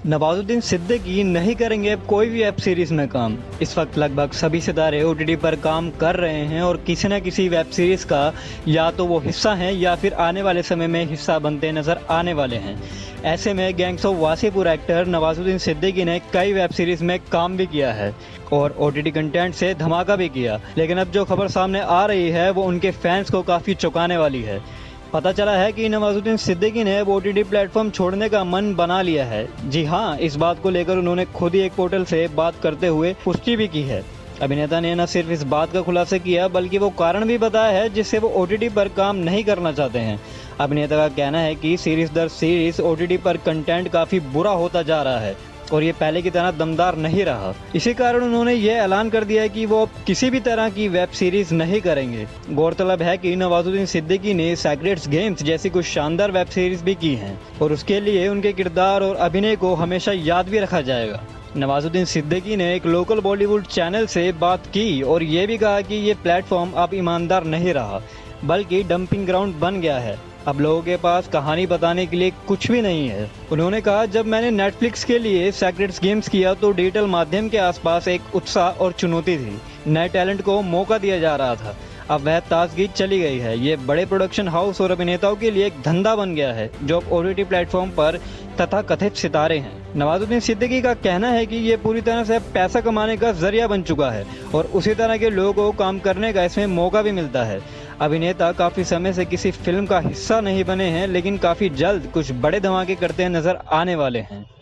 नवाजुद्दीन सिद्दीकी नहीं करेंगे अब कोई भी वेब सीरीज में काम। इस वक्त लगभग सभी सितारे ओटीटी पर काम कर रहे हैं और किसी न किसी वेब सीरीज का या तो वो हिस्सा हैं या फिर आने वाले समय में हिस्सा बनते नजर आने वाले हैं। ऐसे में gangs of Wasseypur actor Nawazuddin Siddiqui ने कई वेब सीरीज में काम भी किया है और ओटीटी कंटेंट से धमाका भी किया। लेकिन अब जो खबर सामने आ रही है वो उनके फैंस को काफ़ी चौंकाने वाली है। पता चला है कि नवाजुद्दीन सिद्दीकी ने ओटीटी प्लेटफॉर्म छोड़ने का मन बना लिया है। जी हाँ, इस बात को लेकर उन्होंने खुद ही एक पोर्टल से बात करते हुए पुष्टि भी की है। अभिनेता ने न सिर्फ इस बात का खुलासा किया बल्कि वो कारण भी बताया है जिससे वो ओटीटी पर काम नहीं करना चाहते हैं। अभिनेता का कहना है कि सीरीज दर सीरीज ओटीटी पर कंटेंट काफ़ी बुरा होता जा रहा है और ये पहले की तरह दमदार नहीं रहा। इसी कारण उन्होंने ये ऐलान कर दिया है कि वो अब किसी भी तरह की वेब सीरीज नहीं करेंगे। गौरतलब है कि नवाजुद्दीन सिद्दीकी ने सेक्रेट्स गेम्स जैसी कुछ शानदार वेब सीरीज भी की हैं और उसके लिए उनके किरदार और अभिनय को हमेशा याद भी रखा जाएगा। नवाजुद्दीन सिद्दीकी ने एक लोकल बॉलीवुड चैनल से बात की और ये भी कहा कि ये प्लेटफॉर्म अब ईमानदार नहीं रहा बल्कि डंपिंग ग्राउंड बन गया है। अब लोगों के पास कहानी बताने के लिए कुछ भी नहीं है। उन्होंने कहा, जब मैंने नेटफ्लिक्स के लिए सेक्रेट्स गेम्स किया तो डिजिटल माध्यम के आसपास एक उत्साह और चुनौती थी। नए टैलेंट को मौका दिया जा रहा था। अब वह ताजगी चली गई है। ये बड़े प्रोडक्शन हाउस और अभिनेताओं के लिए एक धंधा बन गया है जो अब ओटीटी प्लेटफॉर्म पर तथा कथित सितारे हैं। नवाजुद्दीन सिद्दीकी का कहना है कि ये पूरी तरह से पैसा कमाने का जरिया बन चुका है और उसी तरह के लोगों को काम करने का इसमें मौका भी मिलता है। अभिनेता काफ़ी समय से किसी फिल्म का हिस्सा नहीं बने हैं लेकिन काफ़ी जल्द कुछ बड़े धमाके करते नजर आने वाले हैं।